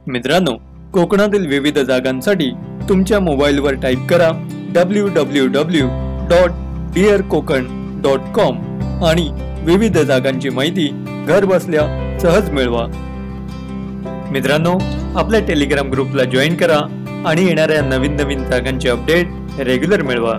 मित्रांनो, कोकणातील विविध जागांसाठी तुमच्या मोबाईलवर टाईप करा www.dearkokan.com आणि विविध जागांची माहिती घर बसल्या सहज मिळवा। मित्रांनो, आपल्या टेलिग्राम ग्रुपला जॉईन करा आणि येणाऱ्या नवीन जागांचे अपडेट रेग्युलर मिळवा।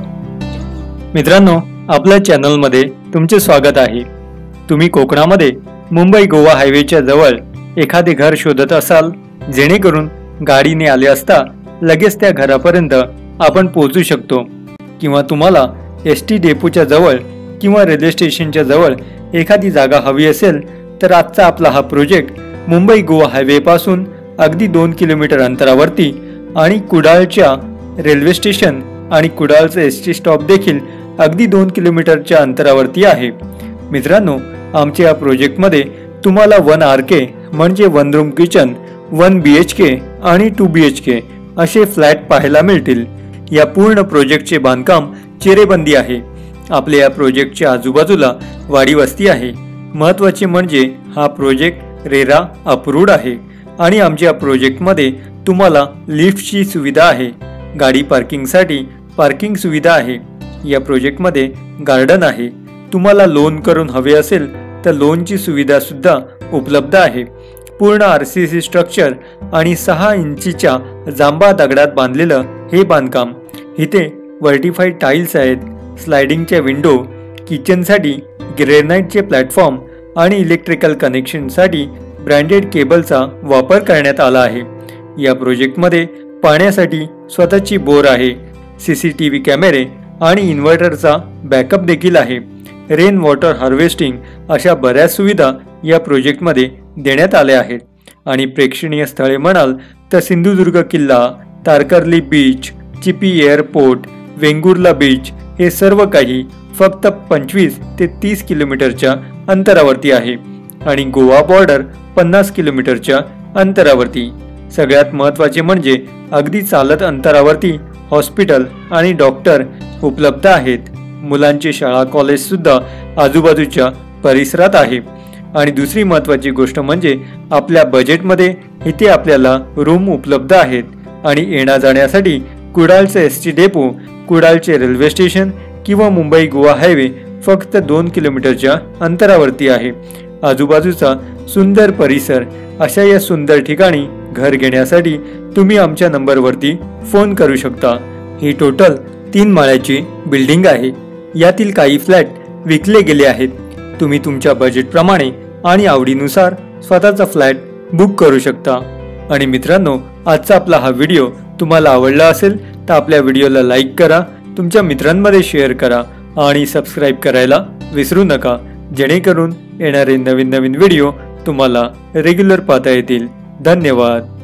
मित्रांनो, आपल्या चॅनलमध्ये तुमचे स्वागत आहे। तुम्ही कोकणामध्ये मुंबई गोवा हायवेच्या जवळ एखादे घर शोधत असाल, जेणेकरून गाडीने आले असता लगेच त्या घरापर्यंत आपण पोहोचू शकतो, किंवा तुम्हाला एसटी डेपोच्या जवळ किंवा रेल्वे स्टेशनच्या जवळ एखादी जागा हवी असेल, तर आजचा आपला हा प्रोजेक्ट मुंबई गोवा हायवे पासून अगदी 2 किलोमीटर अंतरावरती आणि कुडाळच्या रेल्वे स्टेशन आणि कुडाळचं एसटी स्टॉप देखील अगदी 2 किलोमीटरच्या अंतरावरती आहे। मित्रांनो, आमच्या या प्रोजेक्टमध्ये तुम्हाला 1 RK म्हणजे 1 रूम किचन, 1 BHK आणि 2 BHK असे फ्लॅट पाहायला मिळतील। या पूर्ण प्रोजेक्टचे बांधकाम चिरेबंदी आहे। आपल्या या प्रोजेक्टच्या आजूबाजूला वाडी वस्ती आहे। महत्त्वाचे म्हणजे हा प्रोजेक्ट रेरा अप्रूव्ड आहे आणि आमच्या प्रोजेक्टमध्ये तुम्हाला लिफ्टची सुविधा आहे। गाडी पार्किंगसाठी पार्किंग सुविधा आहे। या प्रोजेक्टमध्ये गार्डन आहे। तुम्हाला लोन करून हवे असेल तर लोनची सुविधा सुद्धा उपलब्ध आहे। पूर्ण RCC स्ट्रक्चर आणि 6 इंचीच्या जांभा दगडात बांधलेलं हे बांधकाम। इथे वर्टिफाईड टाईल्स आहेत, स्लायडिंगच्या विंडो, किचनसाठी ग्रेनाइटचे प्लॅटफॉर्म आणि इलेक्ट्रिकल कनेक्शनसाठी ब्रँडेड केबलचा वापर करण्यात आला आहे। या प्रोजेक्टमध्ये पाण्यासाठी स्वतःची बोर आहे, CCTV कॅमेरे आणि इन्व्हर्टरचा बॅकअप देखील आहे। रेन वॉटर हार्वेस्टिंग अशा बऱ्याच सुविधा या प्रोजेक्टमध्ये देण्यात आल्या आहेत। आणि प्रेक्षणीय स्थळे म्हणाल तर सिंधुदुर्ग किल्ला, Tarkarli beach, Chipi airport, Vengurla beach हे सर्व काही फक्त 25 ते 30 किलोमीटरच्या अंतरावरती आहे आणि गोवा बॉर्डर 50 किलोमीटरच्या अंतरावरती। सगळ्यात महत्त्वाचे म्हणजे अगदी चालत अंतरावरती हॉस्पिटल आणि डॉक्टर उपलब्ध आहेत। मुलांची शाळा कॉलेज सुद्धा आजूबाजूच्या परिसरात आहे। आणि दुसरी महत्त्वाची गोष्ट म्हणजे आपल्या बजेटमध्ये इथे आपल्याला रूम उपलब्ध आहेत आणि येण्या जाण्यासाठी कुडाळचे एसटी डेपो, कुडाळचे रेल्वे स्टेशन किंवा मुंबई गोवा हायवे फक्त 2 किलोमीटरच्या अंतरावरती आहे। आजूबाजूचा सुंदर परिसर अशा या सुंदर ठिकाणी घर घेण्यासाठी तुम्ही आमच्या नंबरवरती फोन करू शकता। ही टोटल 3 माळ्याची बिल्डिंग आहे। यातील काही फ्लॅट विकले गेले आहेत। तुम्ही तुमच्या बजेटप्रमाणे आणि आवडीनुसार स्वतःचा फ्लॅट बुक करू शकता। आणि मित्रांनो, आजचा आपला हा व्हिडिओ तुम्हाला आवडला असेल तर आपल्या व्हिडिओला लाईक करा, तुमच्या मित्रांमध्ये शेअर करा आणि सबस्क्राईब करायला विसरू नका, जेणेकरून येणारे नवीन व्हिडिओ तुम्हाला रेग्युलर पाहता येतील। धन्यवाद।